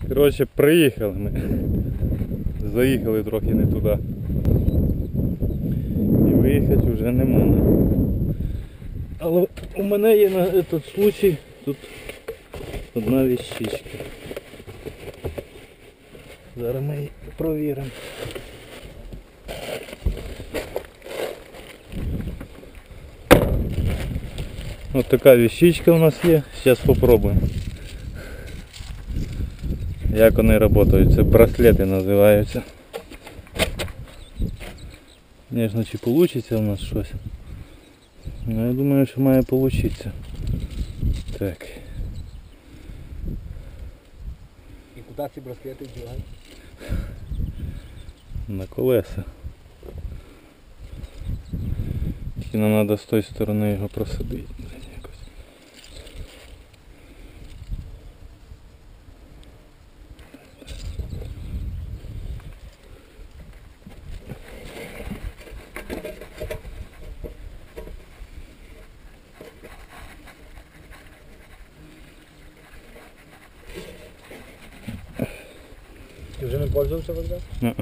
Коротше, приїхали ми. Заїхали трохи не туди. І виїхати вже не можна. Але у мене є на цей случай тут одна вещичка. Зараз ми її провіримо. Ось така вещичка у нас є. Зараз спробуємо. Як вони працюють. Це браслети називаються. Звісно, чи вийде у нас щось. Ну, я думаю, що має вийти. Так. І куди ці браслети вдівають? На колеса. Тільки нам треба з тої сторони його просадити. Ти вже не пользувався вода? Ні.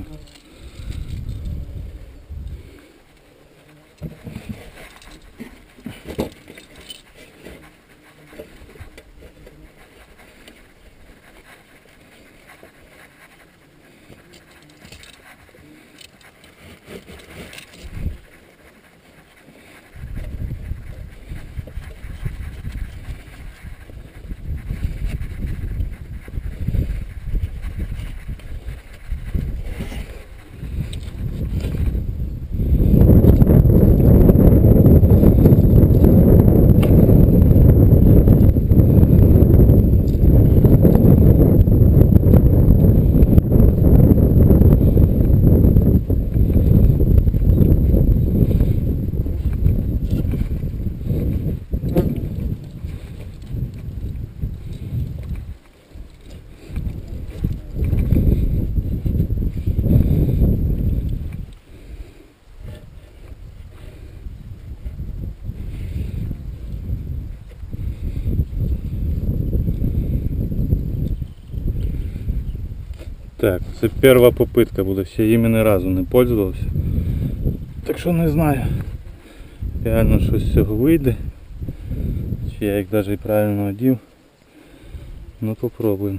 Так, це перша попитка буде, ще їм ні разу не пользувався. Так що не знаю, реально щось з цього вийде. Чи я їх навіть правильно одів. Ну попробуємо.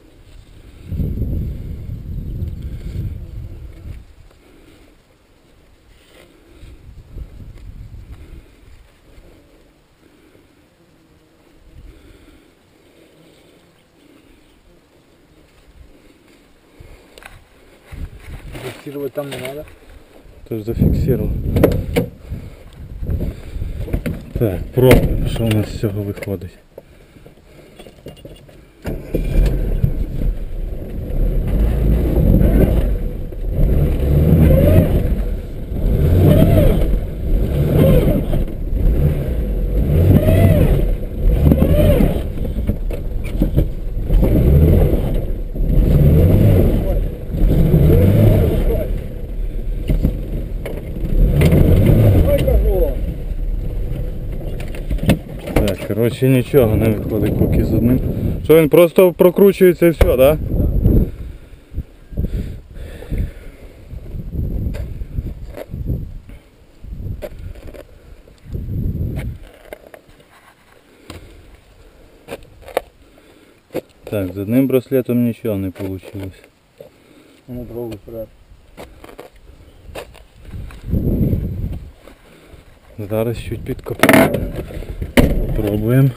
Фиксировать там не надо. Тож зафіксував. Так, пробуємо, що у нас з цього виходить. Коротше, нічого не виходить поки з одним. Що він просто прокручується і все, так? Да? Так, з одним браслетом нічого не вийшло. Ну, другий вперед. Зараз чуть підкопаємо. Пробуємо.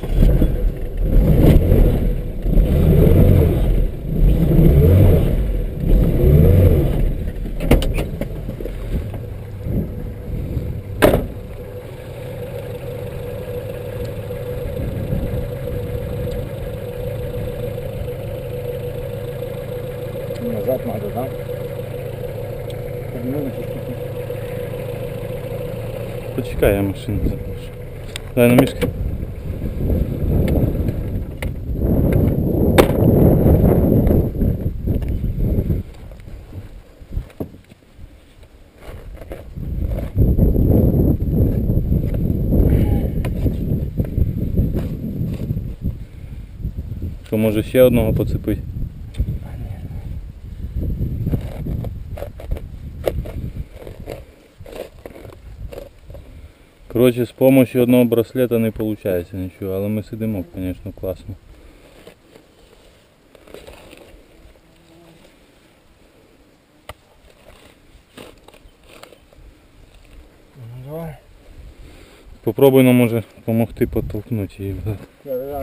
Назад надо, да? Подниму чуть-чуть. Почекай, я машину запишу. Дай на мішки. Що, може ще одного поцепити? Коротше, з допомогою одного браслета не виходить нічого, але ми сидимо, звісно, класно. Ну, давай. Попробуй нам може допомогти потолкнути її. Да.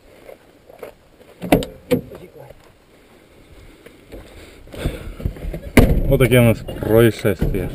Отаке у нас происшествие.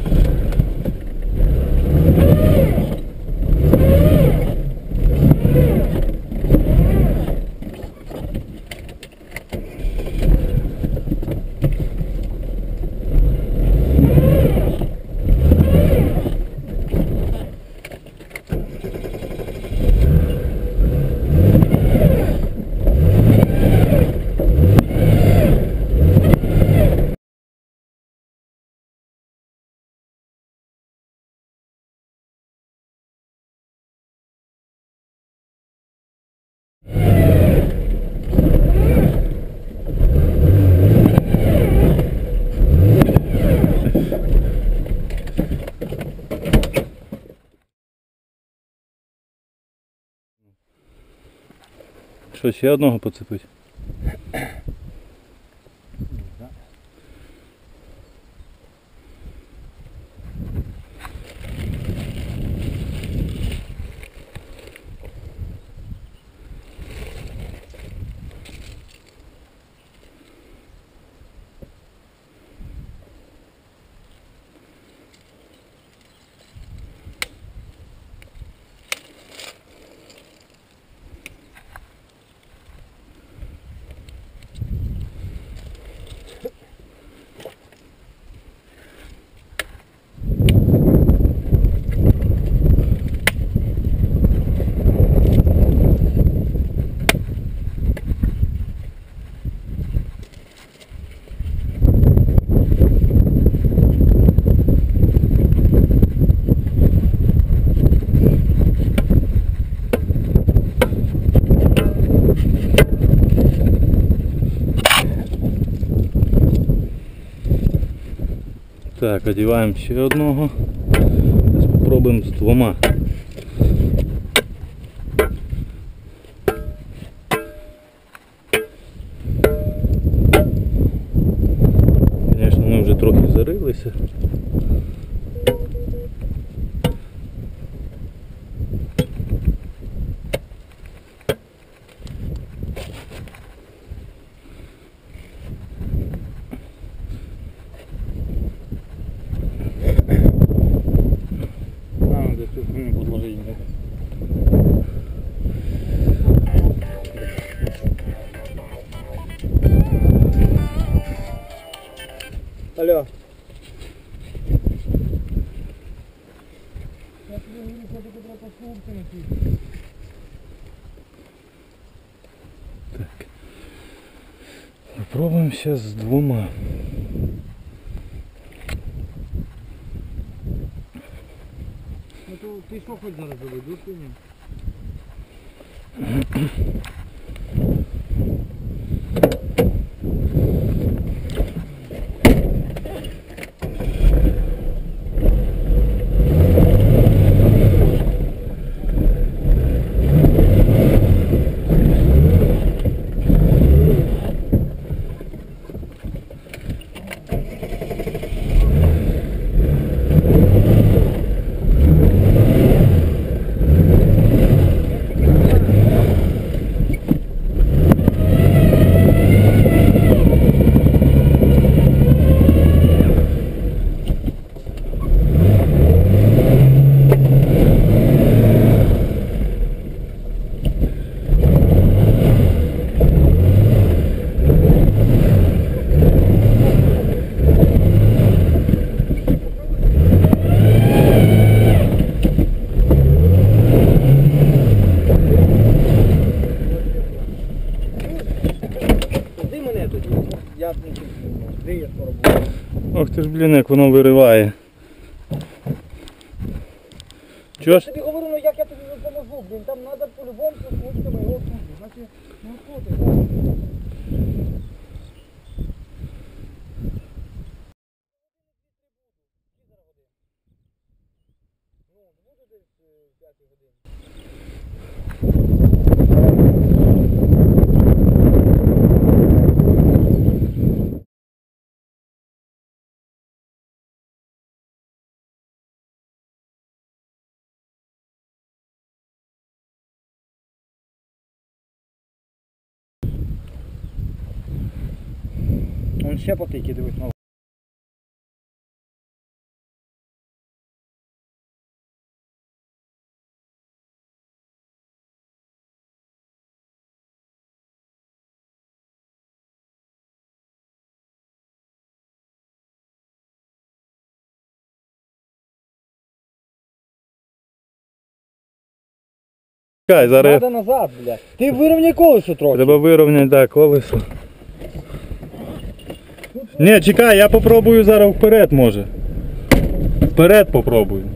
Що, ще одного поцепить? Так, одіваємо ще одного. Зараз спробуємо з двома. Звісно, ми вже трохи зарилися. Алло. Так. Попробуємо зараз з двома. Ну то ти що хоч зараз доведеш чи ні? Я б не чекав, де я скоро буду. Ох ти ж, блін, як воно вириває. Чого Я ж? тобі говорю, ну як я тобі допоможу, блін, там треба по-любому кучками його купити. Значить, ну що ти? Ну, буде десь Он ще потики, дивись, ну. Чекай, зараз Надо назад, блядь. Ти вирівняй колесо трохи. треба вирівняти, да, колесо. Ні, чекай, я попробую зараз вперед, може. Вперед попробую.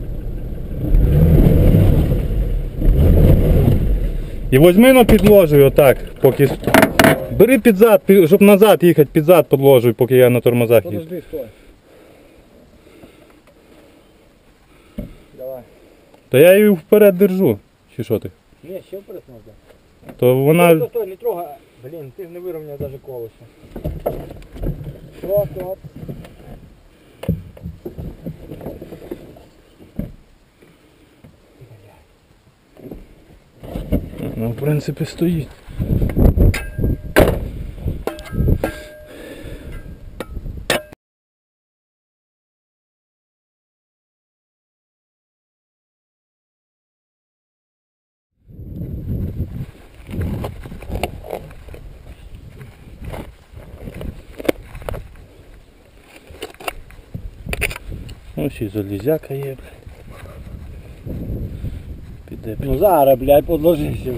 І возьми на підложуй отак, поки. Бери під зад, щоб назад їхати, під зад підложуй, поки я на тормозах їду. Подожди, стой. Давай. Та я її вперед держу. Чи що ти? Ні, ще вперед можна. То вона. Стой, не трогай. Блін, ти ж не вирівняв навіть колесо. Стоп. Ну, в принципі, стоїть. Ось і залізяка є, блядь. Піде, Ну зараз, блядь, подложися.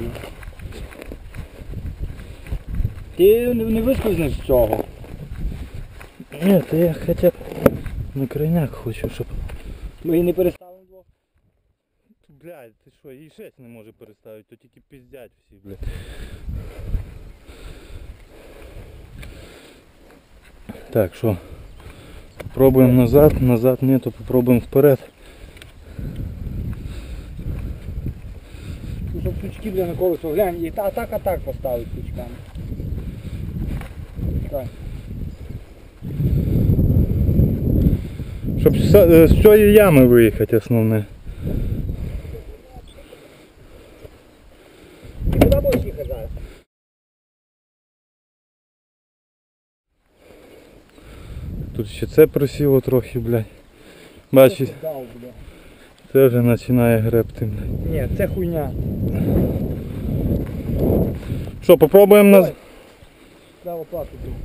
Ти не вискользнеш з цього. Ні, то я хоча б на крайняк хочу, щоб... Ми її не переставимо двох. Блядь, ти що, їй 6 не може переставити, то тільки пиздять всі, блядь. Так, що? Попробуємо назад ні, то попробуємо вперед. Ну, щоб сучки, бля, на колесо глянь, і так поставить сучками. Так. Щоб з цієї ями виїхати основне. Ти куди будеш їхати зараз? Тут ще це просіло трохи, блядь. Бачиш, Дав, бля. це вже починає гребти, блядь. Ні, це хуйня. Що, попробуємо нас... Дай оплату.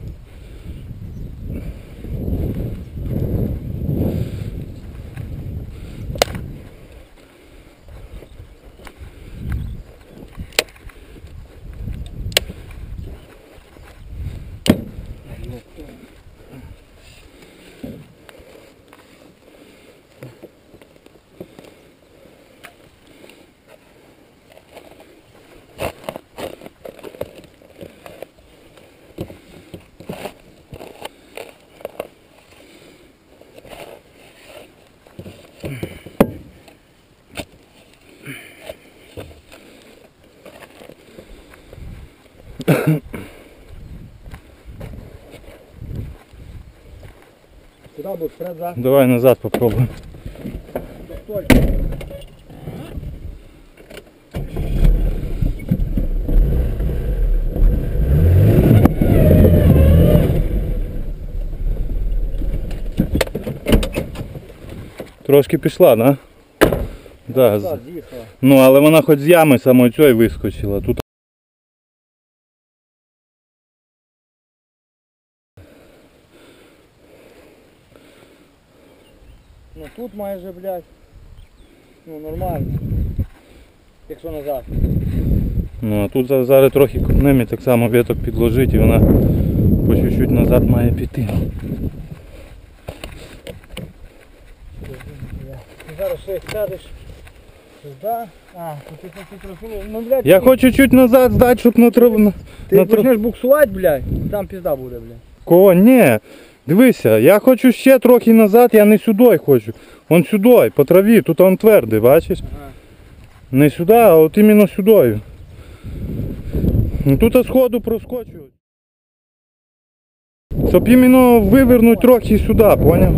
Куда будешь? Вперед, за. Давай назад попробуємо. Стой. Трошки пішла, да? Да. Так, з'їхала. Ну, але вона хоч з ями самої цієї вискочила. Тут Ну тут майже, блядь, ну нормально. Якщо назад. Ну а тут зараз трохи копнемо і так само віток підложить і вона по чуть-чуть назад має піти. Зараз ще сядеш сюди. А, тут ти трохи. Ну, блядь, Я хочу чуть назад здати, щоб на траву. ти почнеш буксувати, блядь, там пізда буде, блядь. Кого? Ні. Дивися, я хочу ще трохи назад, я не сюди хочу. Вон сюди, по траві, тут он твердий, бачиш? Ага. Не сюди, а от іменно сюди. Ну тут сходу проскочу. Щоб іменно вивернути трохи сюди, поняв?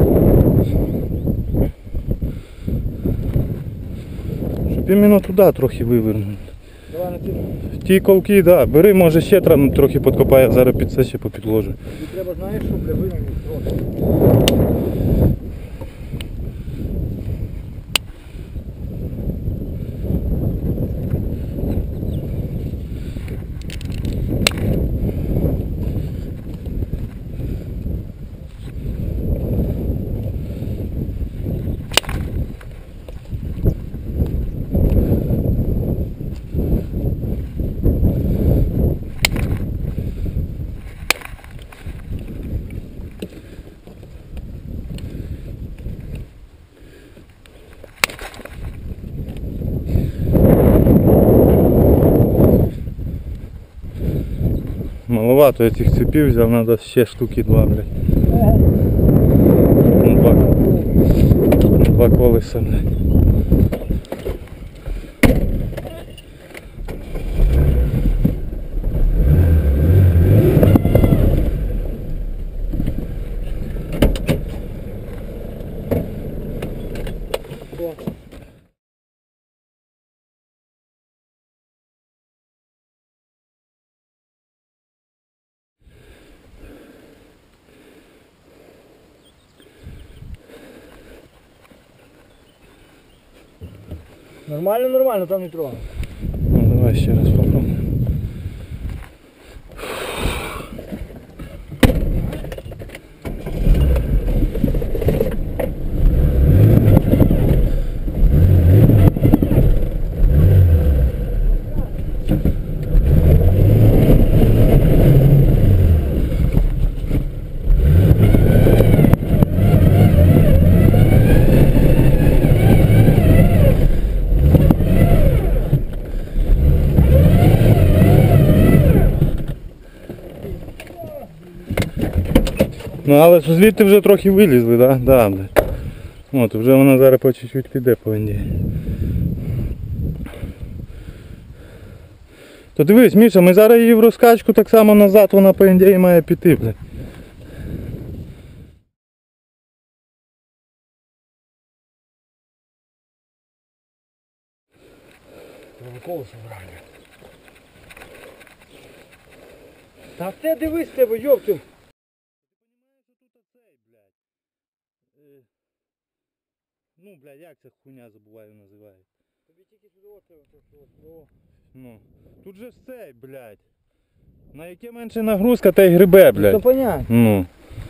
Щоб іменно туди трохи вивернути. Давай на ті. Ті ковки, да, бери, може ще трохи підкопає, зараз під це ще попідложу. Тобі треба, знаєш, що для вирівняти трохи. Маловато я цих цепів взяв, треба ще штуки два, блядь. Ну, два колеса, блядь. Нормально, нормально, там не трогай. Ну давай ще раз попробуємо. Ну але ж звідти вже трохи вилізли, да? Да, блядь. От, вже вона зараз по чуть-чуть піде по Індії. То дивись, Міша, ми зараз її в розкачку так само назад, вона по Індії має піти, блядь. Треба колесо брати. Та ти дивись тебе, йоптю. Ну, блядь, як ця хуйня, забуваю, називається. Тобі тільки сюди треба. Ну. Тут же цей, блядь. На яке менше нагрузка, та й грибе, То блядь. понятно. Ну.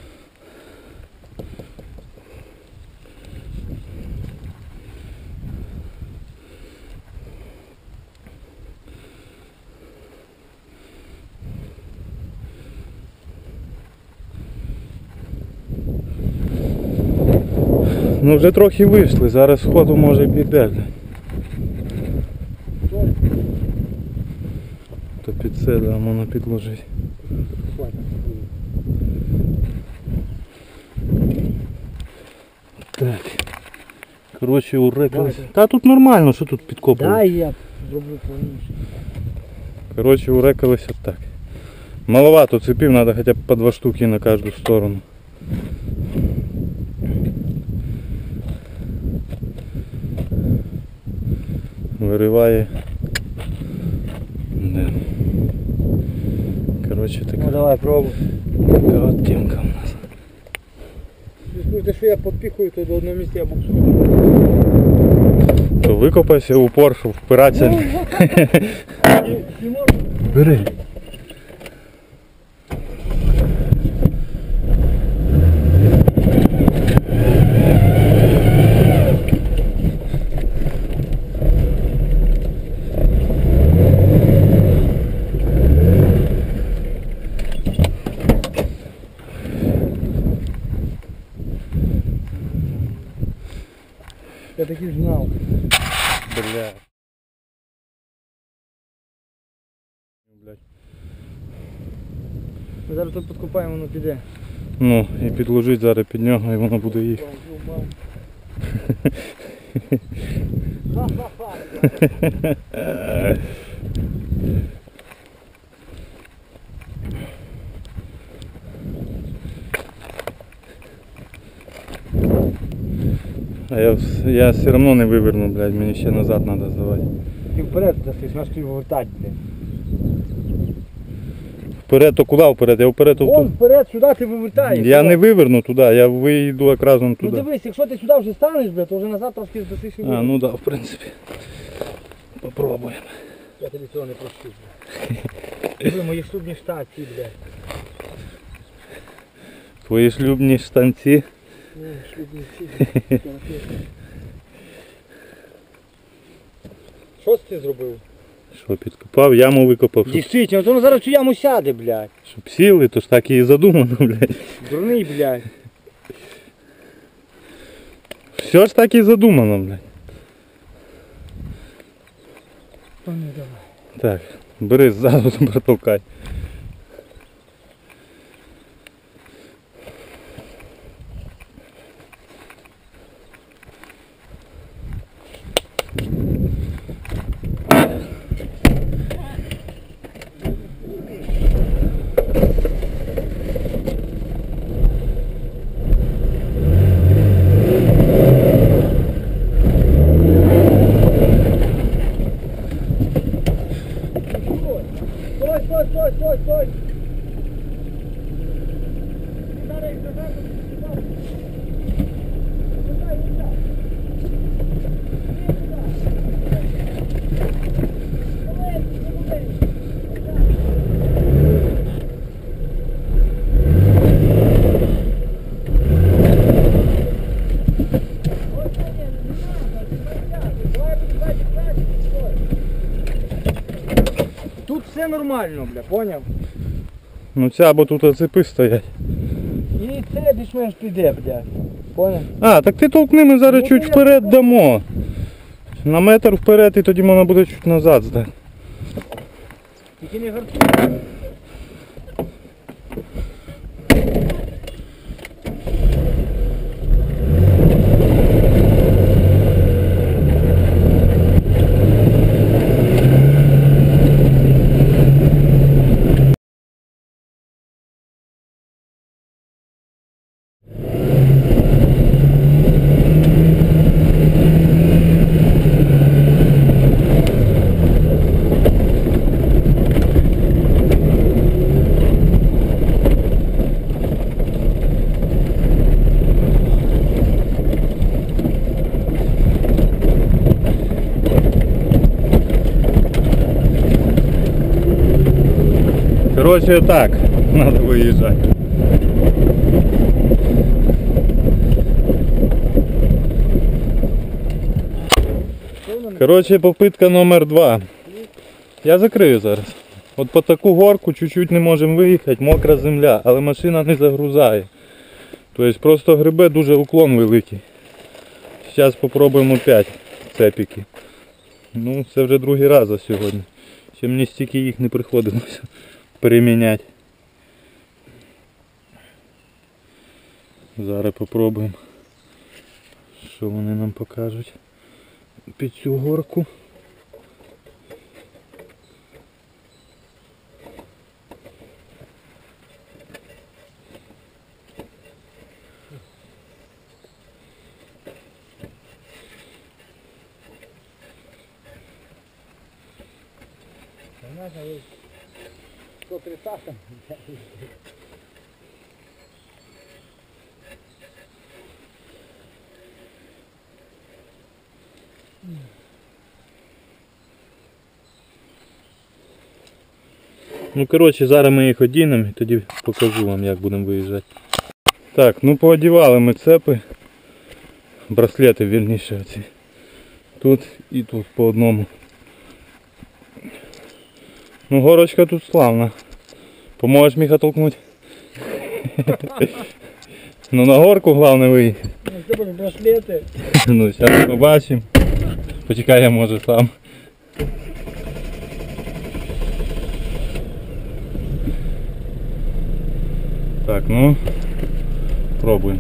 Ну вже трохи вийшли, зараз сходу може піде, блядь. То під це, да, можна підложити. Так. Коротше, урекались. Давай. Та тут нормально, що тут підкопувати. Дай я зроблю повніше. Коротше, урекались отак. Маловато цепів, треба хоча б по 2 штуки на кожну сторону. Вириває. Да. Коротше, така Ну давай, пробуй. от темка у нас. Те, що я підпіхую, то до одного місця я буксую. То викопайся в упор, щоб впиратися. Не можу. Бери. Я таки знав. Бля. Блядь. Ми зараз тут підкопаємо, воно піде. Ну, і підложить зараз під нього і воно буде їхати. А я все одно не виверну, блядь, мені ще назад треба здавати. Ти вперед дасиш, наш тобі вертать, блядь. Вперед, то куди вперед? Я вперед то Вон вперед, сюди ти вивертаєш. я не виверну туди, я вийду якраз вон Ну туди. дивись, якщо ти сюди вже станеш, блядь, то вже назад трошки здасиш і А, ну да, в принципі. Попробуємо. Я тобі цього не прощу, блядь. Ви мої шлюбні штатці, блядь. Твої шлюбні штанці. Ну, шлюбні ці. Що ти зробив? Що, підкопав, яму викопав, щоб, Дійсно, то воно зараз в цю яму сяде, блядь. щоб сіли, то ж так і задумано, блядь. Дурний, блядь. Все ж так і задумано, блядь. Ну, давай. Так, бери ззаду, протолкай. Стой! Зараз їх назад, сюди. Сюди, сюди. Тут все нормально, бля, поняв? Ну ця або тут цепи стоять. І це більш-менш піде, бля. Поняв? А, так ти толкни, ми зараз Ну, чуть то я вперед просто- дамо. На метр вперед і тоді можна буде чуть назад здати. Тільки не гартуй. Короче, так, надо выезжать. Короче, попытка номер 2. Я закрию зараз. От по таку горку чуть-чуть не можемо виїхати, мокра земля, але машина не загрузає. Тобто просто грибе, дуже уклон великий. Зараз спробуємо 5 цепіки. Ну, це вже другий раз за сьогодні. Ще мені стільки їх не приходилося переміняти. Зараз попробуємо, що вони нам покажуть під цю горку. Знаєш, ви 130 там. Ну коротше, зараз ми їх одінемо і тоді покажу вам, як будемо виїжджати. Так, ну поодівали ми цепи, браслети вірніше оці. Тут і тут по одному. Ну горочка тут славна. Поможеш, Міха, толкнути? Ну на горку головне виїхати. Ну, це були браслети. Ну зараз побачимо. Почекай, я може сам. Так, ну пробуємо.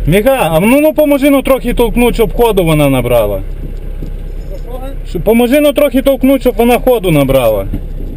Міга, а ну поможи ну трохи толкнуть, щоб ходу вона набрала. Поможи ну трохи толкнуть, щоб вона ходу набрала.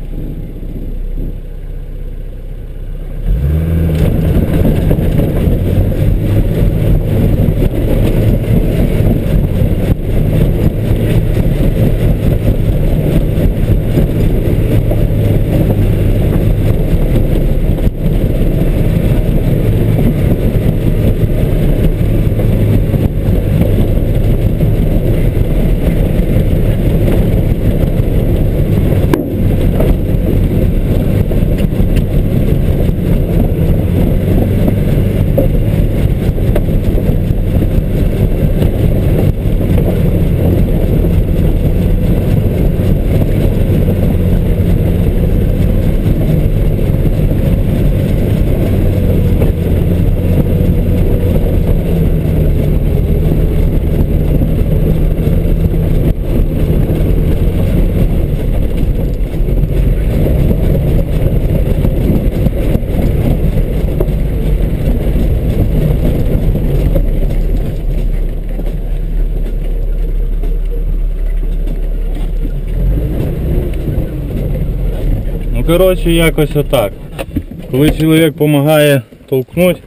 Ну коротше якось отак. Коли чоловік допомагає толкнути,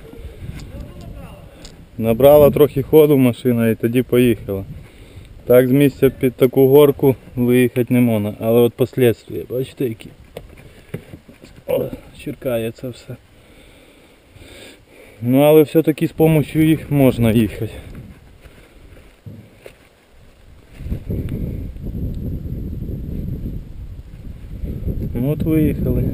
набрала трохи ходу машина і тоді поїхала. Так з місця під таку горку виїхати не можна. Але от послідствия, бачите які. О, черкає це все. Ну але все-таки з допомогою їх можна їхати. Ну от виїхали.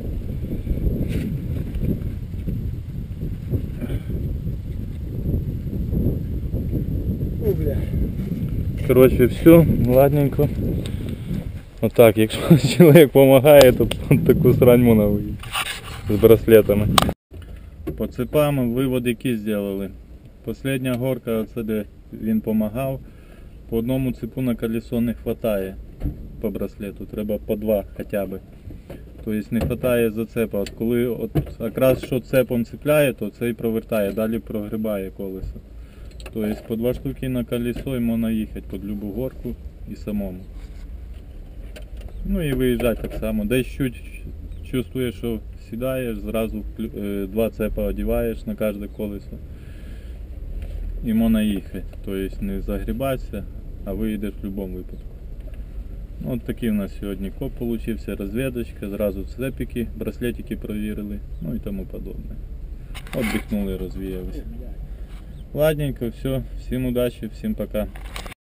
О, бля. Коротше, все, ладненько. Отак, якщо чоловік допомагає, то таку срань можна виїхати з браслетами. По цепам вивод який зробили. Последня горка, оце де він допомагав, по одному цепу на колесо не вистачає по браслету, треба по два хоча б. Тобто не вистачає зацепа. От коли от якраз що цепом цепляє, то цей провертає, далі прогрібає колесо. Тобто по два штуки на колесо і можна їхати під любу горку і самому. Ну і виїжджати так само. Десь чуть чувствуєш, що сідаєш, зразу два цепа одягаєш на кожне колесо. І можна їхати. Тобто не загрібатися, а виїдеш в будь-якому випадку. От такий у нас сьогодні коп получився, розвідочка, зразу цепики, браслетики провірили, ну і тому подобне. Отдихнули, розвіялися. Ладненько, все, всім удачі, всім пока.